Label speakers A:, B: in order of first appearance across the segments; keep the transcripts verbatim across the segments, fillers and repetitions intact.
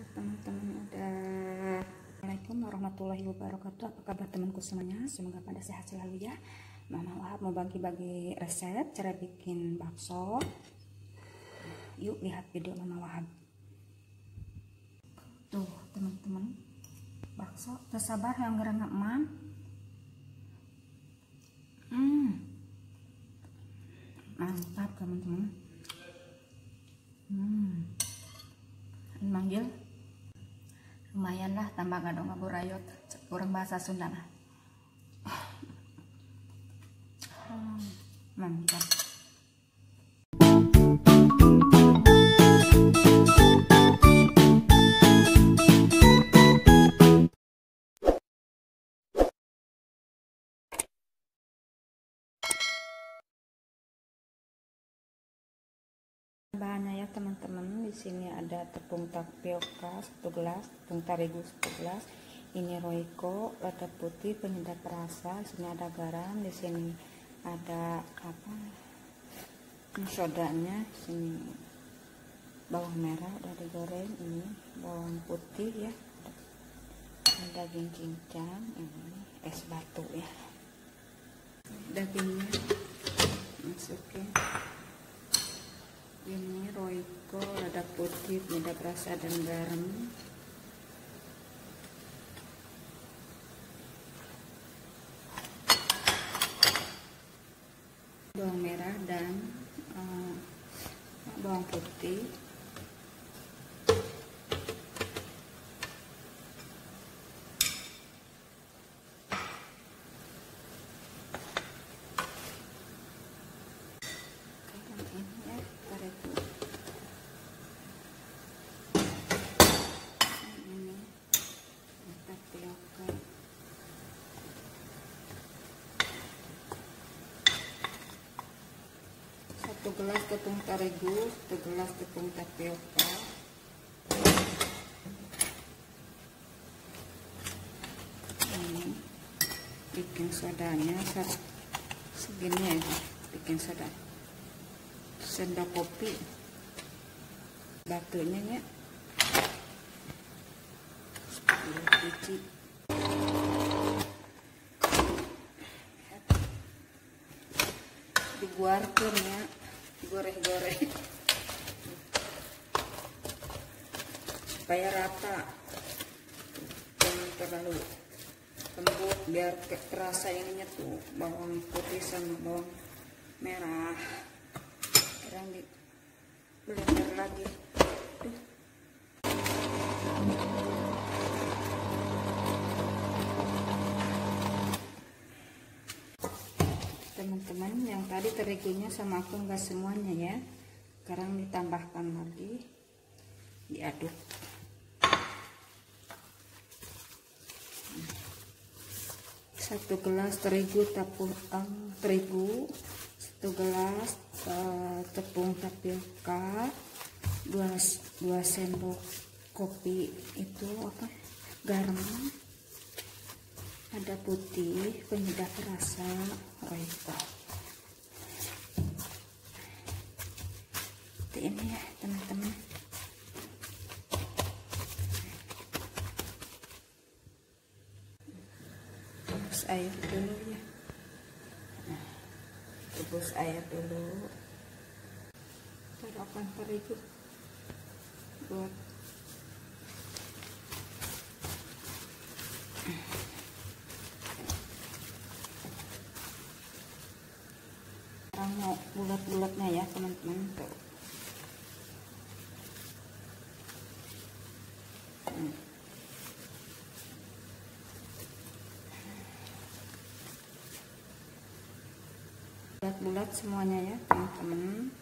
A: teman-teman, udah. Assalamualaikum warahmatullahi wabarakatuh. Apa kabar temanku semuanya? Semoga pada sehat selalu ya. Mama Wahab mau bagi-bagi resep cara bikin bakso. Yuk lihat video Mama Wahab. Tuh teman-teman, bakso tersabar yang gerangan emam. Hmm, mantap teman-teman. Hmm, manggil lumayan lah, tambah gadong ngaburayot kurang bahasa Sunda lah. Hmm, mantap. Bahannya ya teman-teman, di sini ada tepung tapioka satu gelas, tepung terigu satu gelas, ini roiko, lada putih, penyedap rasa, di sini ada garam, di sini ada apa? Sodanya, di sini bawang merah udah digoreng, ini bawang putih ya, ada daging cincang, ini es batu ya. Dagingnya masukin. Ini roiko, lada putih, penyedap rasa dan garam. Bawang merah dan uh, bawang putih. Satu gelas tepung terigu, satu gelas tepung tapioka, ini bikin sodanya segini aja, bikin soda sendok kopi, batunya ya sepuluh biji. Diguarkan ya, goreng-goreng supaya rata, jangan terlalu lembut, biar terasa ininya tuh bawang putih sama bawang merah. Sekarang di blender lagi. Tuh. Teman-teman, yang tadi terigunya sama aku enggak semuanya ya, sekarang ditambahkan lagi, diaduk. Satu gelas terigu tepung um, terigu, satu gelas uh, tepung tapioka, dua dua sendok kopi itu apa garam, ada putih, penyedap rasa, roiko. Seperti ini ya teman-teman. Rebus air dulu ya. Nah, rebus air dulu. Taruhkan terigu buat mau bulat-bulatnya ya teman-teman. Tuh. Hmm. Bulat-bulat semuanya ya teman-teman.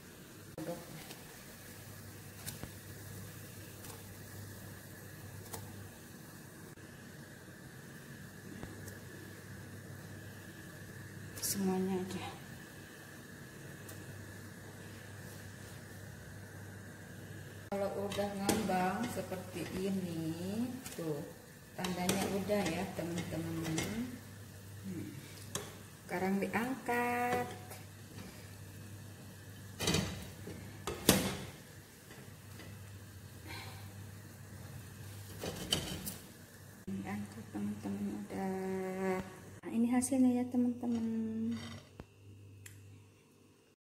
A: Semuanya aja. Kalau udah ngambang seperti ini, tuh tandanya udah ya teman-teman. Hmm. Sekarang diangkat. diangkat teman-teman. Udah, nah, ini hasilnya ya teman-teman.